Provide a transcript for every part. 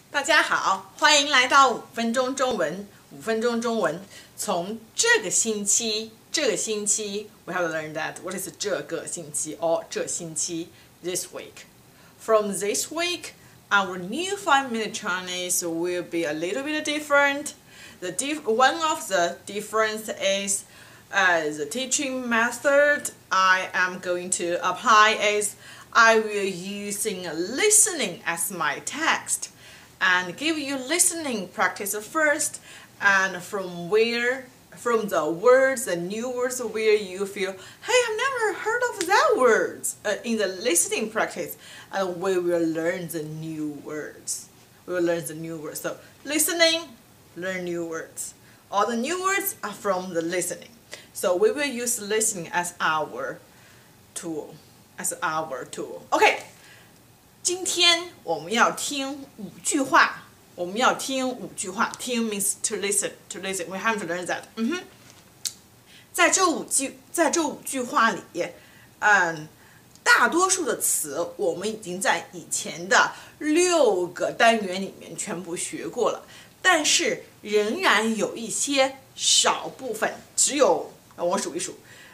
大家好，欢迎来到5分钟中文。5分钟中文，从这个星期，we have learned that what is 这个星期 or 这星期 this week. From this week, our new 5-minute Chinese will be a little bit different. One of the difference is the teaching method I am going to apply is I will using listening as my text and give you listening practice first, and from the words, the new words where you feel, hey, I've never heard of that words in the listening practice, and we will learn the new words. So listening, learn new words. All the new words are from the listening. So we will use listening as our tool. Okay. 今天我们要听5句话。听 means to listen. We have to learn that. 在这5句话里，大多数的词我们已经在以前的6个单元里面全部学过了，但是仍然有一些少部分，只有我数一数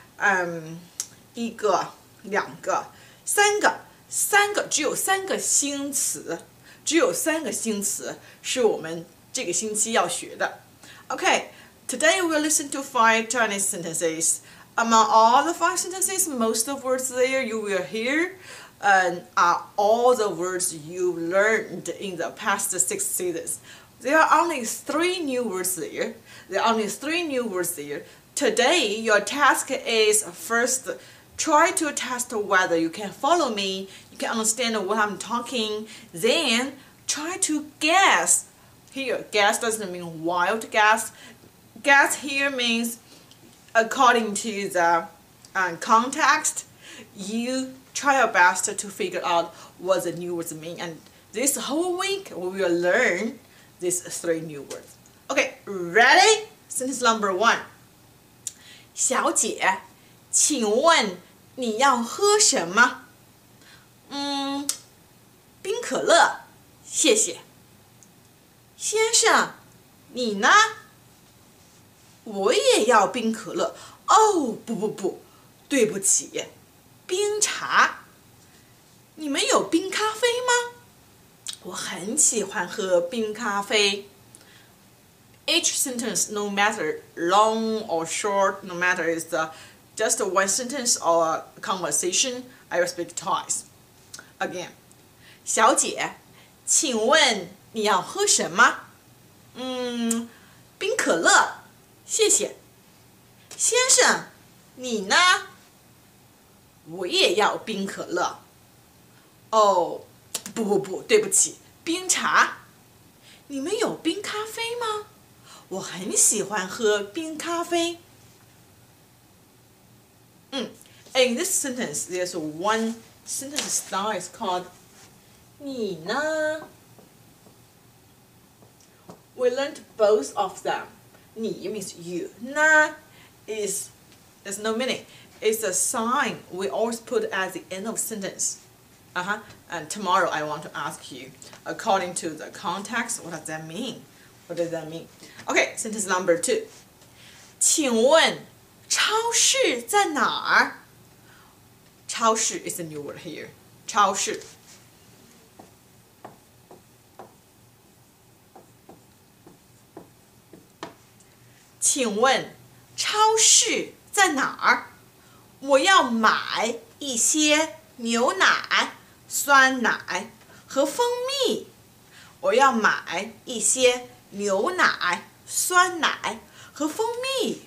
，1个、2个、3个，只有3个新词，是我们这个星期要学的。Okay, today we'll listen to 5 Chinese sentences. Among all the 5 sentences, most of the words there you will hear are all the words you learned in the past 6 seasons. There are only 3 new words there. Today, your task is first try to test whether you can follow me, you can understand what I'm talking, then try to guess. Here, guess doesn't mean wild guess. Guess here means according to the context, you try your best to figure out what the new words mean. And this whole week, we will learn these 3 new words. Okay, ready? Sentence number 1. 小姐，请问你要喝什么？冰可乐，谢谢。先生，你呢？我也要冰可乐。哦，不，对不起，冰茶。你们有冰咖啡吗？我很喜欢喝冰咖啡。Each sentence, no matter long or short, no matter is just one sentence or a conversation, I will speak twice. Again, 小姐，请问你要喝什么？冰可乐，谢谢。先生，你呢？我也要冰可乐。哦，不，对不起，冰茶。你们有冰咖啡吗？我很喜欢喝冰咖啡。In this sentence, there's one sentence style is called 你呢? We learned both of them. 你 means you. 呢 there's no meaning. It's a sign we always put at the end of sentence. And tomorrow I want to ask you, according to the context, what does that mean? Okay, sentence number 2. 请问超市在哪儿？超市 is a new word here. 超市。请问超市在哪儿？我要买一些牛奶、酸奶和蜂蜜。我要买一些牛奶、酸奶和蜂蜜。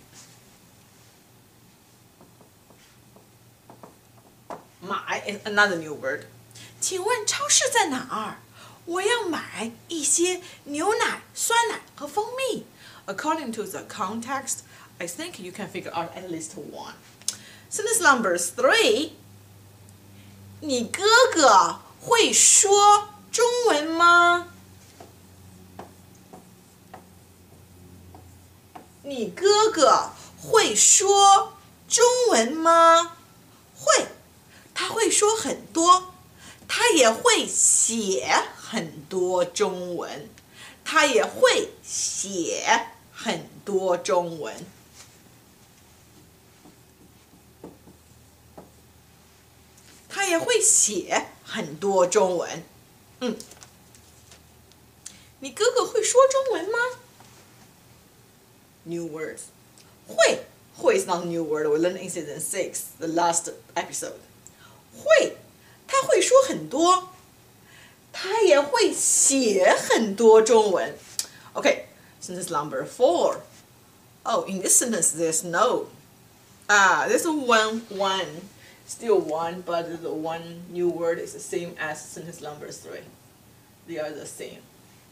买 is another new word. 请问超市在哪儿？我要买一些牛奶、酸奶和蜂蜜。According to the context, I think you can figure out at least one. Sentence number 3. 你哥哥会说中文吗？你哥哥会说中文吗？会。他会说很多，他也会写很多中文，他也会写很多中文。他也会写很多中文。你哥哥会说中文吗 ？New words. 会 is not a new word. We learned in season 6, the last episode. 他会说很多，他也会写很多中文。Okay, sentence number 4. Oh, in this sentence there's no. There's one. Still one, but the one new word is the same as sentence number 3. They are the same.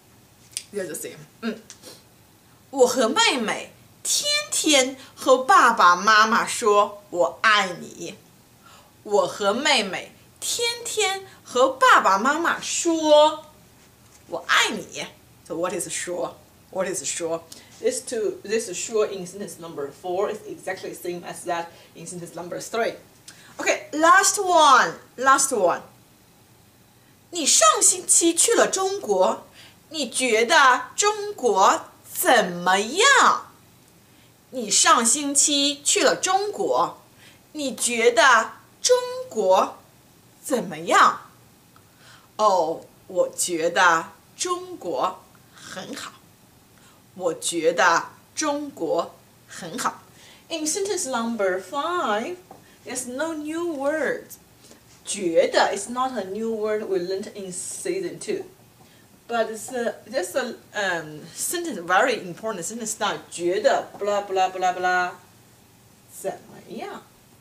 我和妹妹天天和爸爸妈妈说我爱你。我和妹妹天天和爸爸妈妈说我爱你。So what is 说? What is 说? This sure in sentence number 4 is exactly the same as that in sentence number 3. Okay, last one. 你上星期去了中国，你觉得中国怎么样？你上星期去了中国，你觉得中国怎么样？哦，我觉得中国很好。我觉得中国很好。In sentence number 5, there's no new words. 觉得 is not a new word we learned in season 2. But there's a sentence, very important sentence now. 觉得 blah blah blah blah 怎么样？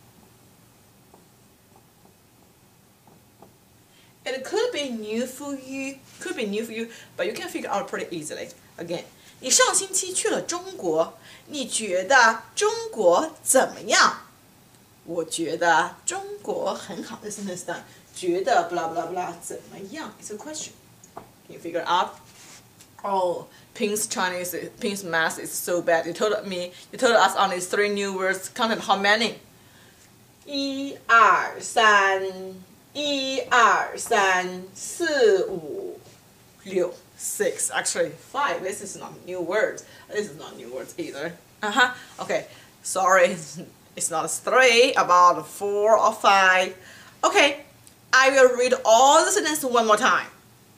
It could be new for you, but you can figure out pretty easily. Again, 你上星期去了中国，你觉得中国怎么样？我觉得中国很好。This sentence done. 觉得 blah blah blah 怎么样 It's a question. Can you figure out? Oh, Pink's math is so bad. You told us on these 3 new words. Counted how many? 1, 2, 3, 1, 2, 3, 4, 5, 6, 6. Actually, 5. This is not new words. This is not new words either. Okay. Sorry. It's not 3, about 4 or 5. Okay. I will read all the sentences one more time.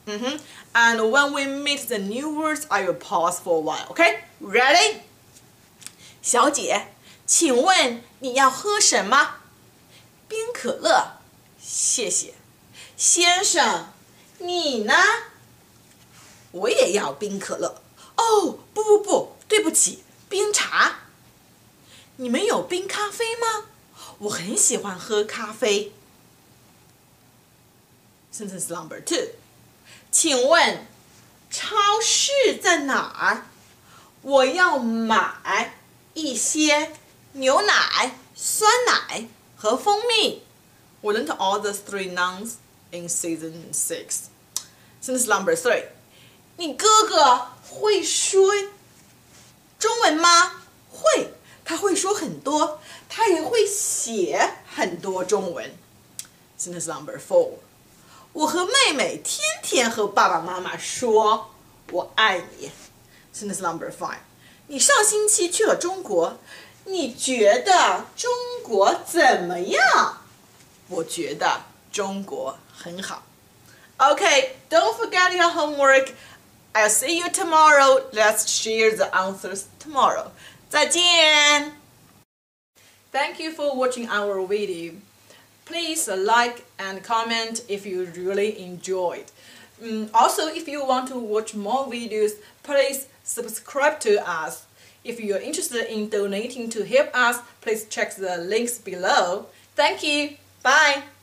And when we meet the new words, I will pause for a while. Okay? Ready? 小姐，请问你要喝什么？冰可乐，谢谢。先生，你呢？我也要冰可乐。哦，不，对不起，冰茶。你们有冰咖啡吗？我很喜欢喝咖啡。Sentence number 2. 请问超市在哪儿？我要买一些牛奶、酸奶和蜂蜜。We learned all the 3 nouns in season 6. Sentence number 3. 你哥哥会说中文吗？会，他会说很多，他也会写很多中文。Sentence number 4. 我和妹妹天天和爸爸妈妈说我爱你。Sentence number 5. 你上星期去了中国，你觉得中国怎么样？我觉得中国很好。Okay, don't forget your homework. I'll see you tomorrow. Let's share the answers tomorrow. 再见. Thank you for watching our video. Please like and comment if you really enjoyed. Also, if you want to watch more videos, please subscribe to us. If you are interested in donating to help us, please check the links below. Thank you. Bye.